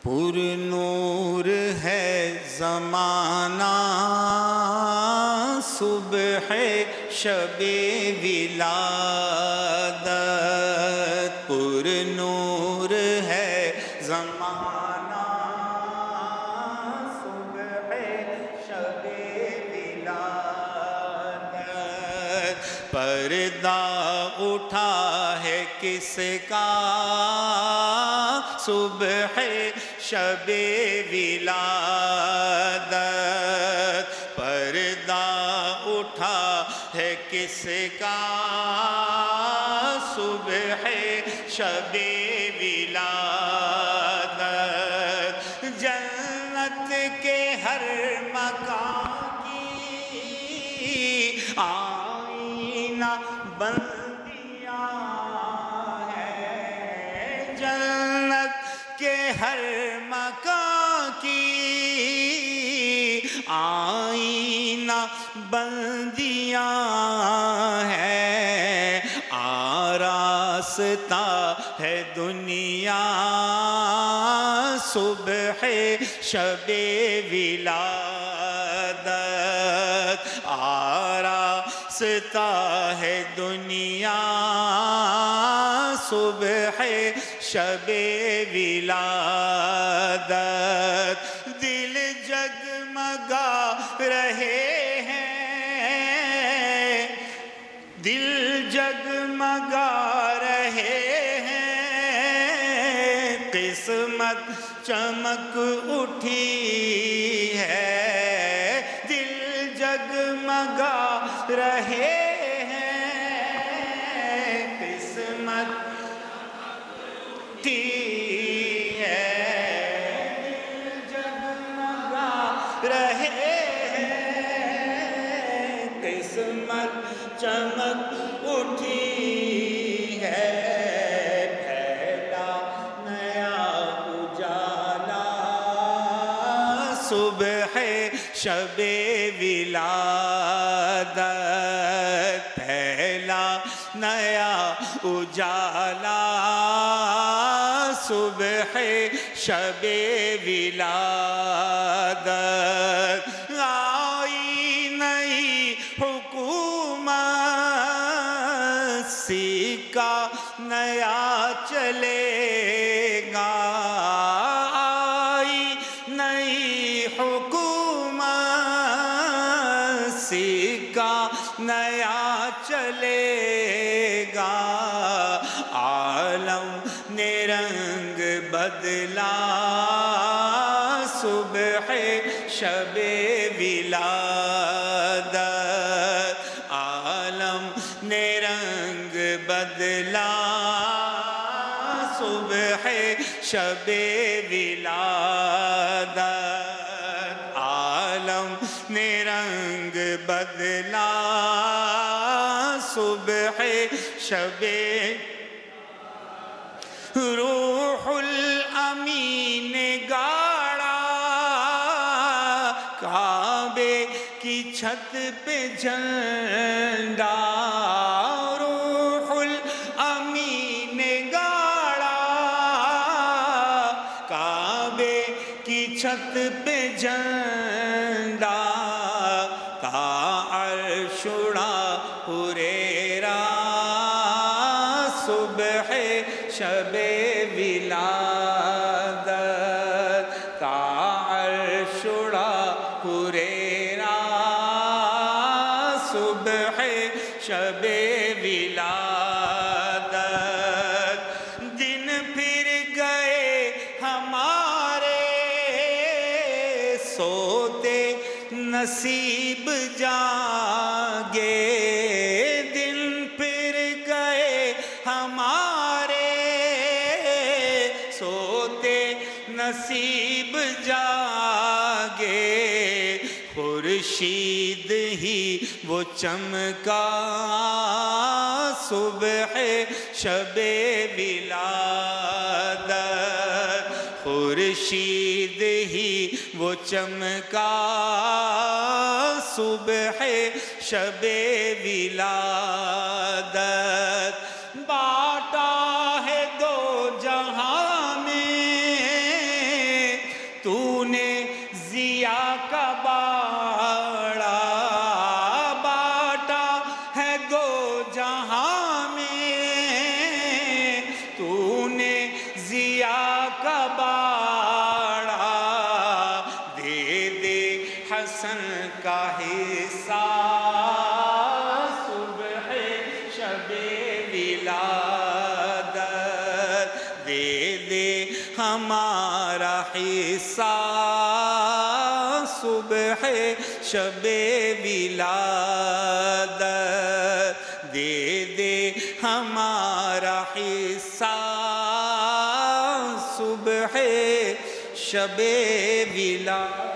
پر نور ہے زمانہ صبح شب ولادت، پر نور ہے زمانہ صبح شب ولادت، پردہ اٹھا ہے کس کا صبح شب ولادت، پردہ اٹھا ہے کس کا صبح شب ولادت، جنت کے ہر مکان کی آئینہ بندیاں ہیں، جنت کے ہر مکان کی آئینہ بندیاں ہیں، آراستہ ہے دنیا صبح شب ولادت، آراستہ ہے دنیا صبح شب ولادت، دل جگمگا رہے ہیں، دل جگمگا رہے ہیں، قسمت چمک اٹھی ہے، دل جگمگا رہے ہیں، قسمت اٹھی ہے، دل جگمگا رہے ہیں، قسمت چمک اٹھی ہے، پھیلا نیا اجالا صبح شب ولادت، پھیلا نیا اجالا صبح شب ولادت، آئی نئی حکومت سکہ نیا چلے گا، آئی نئی حکومت سکہ نیا چلے گا، عالم نے رنگ بدلا صبح شب ولادت، عالم نے رنگ بدلا صبح شب ولادت، عالم نے رنگ بدلا صبح شب، روح الامین گاڑا کعبے کی چھت پہ جھنڈا، روح الامین گاڑا کعبے کی چھت پہ جھنڈا، تا عرش اڑا حریرا صبح شب ولادت، تا عرش اڑا حریرا صبح شب ولادت، دن پھر گئے ہمارے سوتے نصیب جاگے، دن پھر گئے ہمارے سوتے نصیب جاگے، خورشید ہی وہ چمکا صبح شب ولادت، خورشید ہی وہ چمکا صبح شب ولادت، بانٹا ہے دو جہاں میں شب ولادت دے دے ہمارا حصہ صبح شب ولادت دے دے ہمارا حصہ صبح شب ولادت